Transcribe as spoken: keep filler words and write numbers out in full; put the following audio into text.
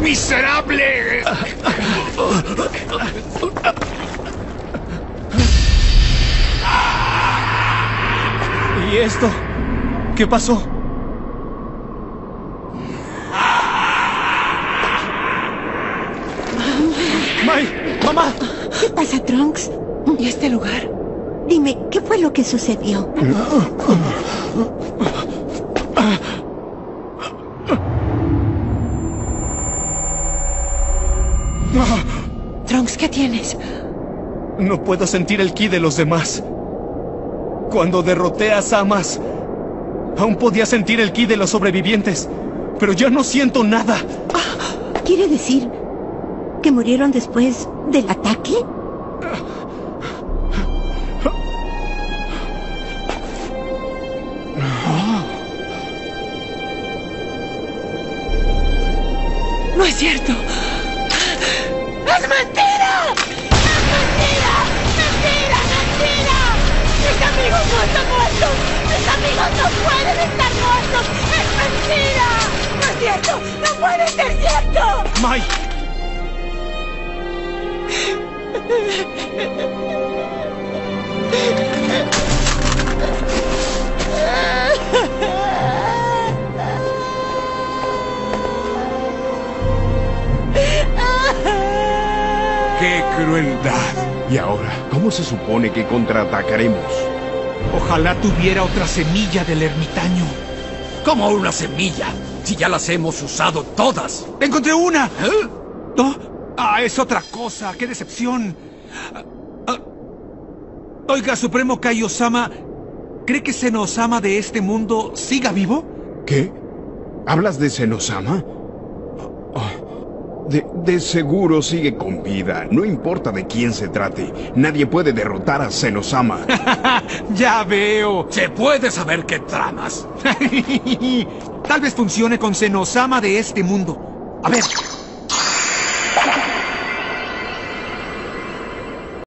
¡Miserable! ¿Y esto? ¿Qué pasó? ¡Mai! ¡Mamá! ¿Qué pasa, Trunks? ¿Y este lugar? Dime, ¿qué fue lo que sucedió? Trunks, ¿qué tienes? No puedo sentir el ki de los demás. Cuando derroté a Zamasu, aún podía sentir el ki de los sobrevivientes, pero ya no siento nada. ¿Quiere decir que murieron después del ataque? ¡No es cierto! ¡Es mentira! ¡Es mentira! ¡Mentira! ¡Mentira! ¡Mis amigos no están muertos! ¡Mis amigos no pueden estar muertos! ¡Es mentira! ¡No es cierto! ¡No puede ser cierto! ¡Mai! ¡Qué crueldad! ¿Y ahora? ¿Cómo se supone que contraatacaremos? Ojalá tuviera otra semilla del ermitaño. ¿Cómo una semilla? Si ya las hemos usado todas. ¡Encontré una! ¿Eh? ¿No? Ah, es otra cosa. ¡Qué decepción! Ah, ah. Oiga, Supremo Kaiosama, ¿cree que Zenosama de este mundo siga vivo? ¿Qué? ¿Hablas de Zenosama? Oh, de, de seguro sigue con vida. No importa de quién se trate. Nadie puede derrotar a Zenosama. ¡Ya veo! Se puede saber qué tramas. Tal vez funcione con Zenosama de este mundo. A ver,